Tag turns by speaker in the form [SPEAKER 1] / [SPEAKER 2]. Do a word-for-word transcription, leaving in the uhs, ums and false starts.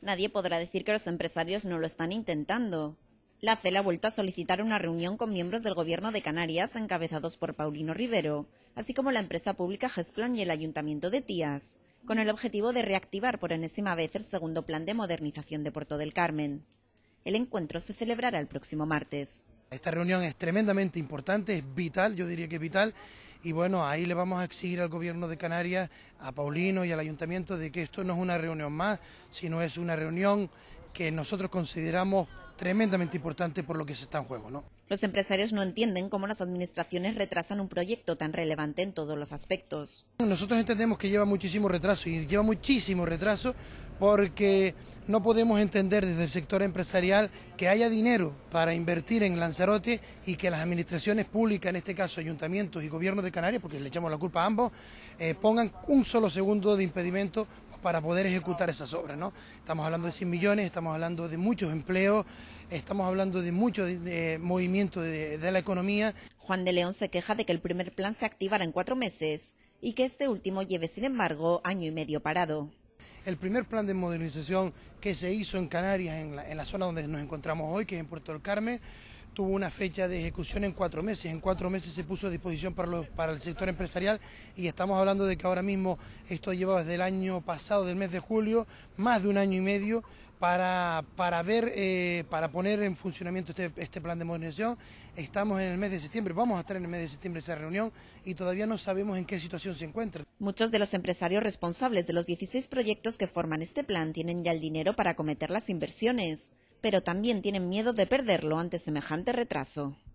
[SPEAKER 1] Nadie podrá decir que los empresarios no lo están intentando. La C E L ha vuelto a solicitar una reunión con miembros del Gobierno de Canarias, encabezados por Paulino Rivero, así como la empresa pública Gesplan y el Ayuntamiento de Tías, con el objetivo de reactivar por enésima vez el segundo plan de modernización de Puerto del Carmen. El encuentro se celebrará el próximo martes.
[SPEAKER 2] Esta reunión es tremendamente importante, es vital, yo diría que es vital, y bueno, ahí le vamos a exigir al Gobierno de Canarias, a Paulino y al Ayuntamiento, de que esto no es una reunión más, sino es una reunión que nosotros consideramos tremendamente importante por lo que se está en juego, ¿no?
[SPEAKER 1] Los empresarios no entienden cómo las administraciones retrasan un proyecto tan relevante en todos los aspectos.
[SPEAKER 2] Nosotros entendemos que lleva muchísimo retraso y lleva muchísimo retraso porque no podemos entender desde el sector empresarial que haya dinero para invertir en Lanzarote y que las administraciones públicas, en este caso ayuntamientos y gobiernos de Canarias, porque le echamos la culpa a ambos, eh, pongan un solo segundo de impedimento para poder ejecutar esas obras, ¿no? Estamos hablando de cien millones, estamos hablando de muchos empleos, estamos hablando de mucho de, eh, movimiento de, de la economía.
[SPEAKER 1] Juan de León se queja de que el primer plan se activará en cuatro meses y que este último lleve, sin embargo, año y medio parado.
[SPEAKER 2] El primer plan de modernización que se hizo en Canarias, en la, en la zona donde nos encontramos hoy, que es en Puerto del Carmen, tuvo una fecha de ejecución en cuatro meses. En cuatro meses se puso a disposición para, los, para el sector empresarial y estamos hablando de que ahora mismo esto lleva desde el año pasado, del mes de julio, más de un año y medio para, para ver, eh, para poner en funcionamiento este, este plan de modernización. Estamos en el mes de septiembre, vamos a estar en el mes de septiembre esa reunión y todavía no sabemos en qué situación se encuentra.
[SPEAKER 1] Muchos de los empresarios responsables de los dieciséis proyectos que forman este plan tienen ya el dinero para acometer las inversiones, pero también tienen miedo de perderlo ante semejante retraso.